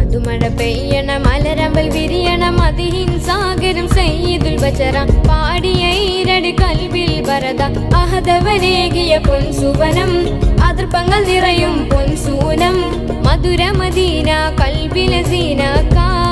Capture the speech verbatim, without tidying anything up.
മധുമഴ പെയ്യണം മലരമ്പൽ വിരിയണം മതിഹിൻ സാഗരം സയ്യിദുൽ ബശറ പാടിയ ഈരടി കൽബിൽ വരദ അഹദവനേകിയ പൊൻസുവനം അതിർപ്പങ്ങൾ നിറയും പൊൻസൂനം മധുര മദീന കൽബിലെ സീന കാ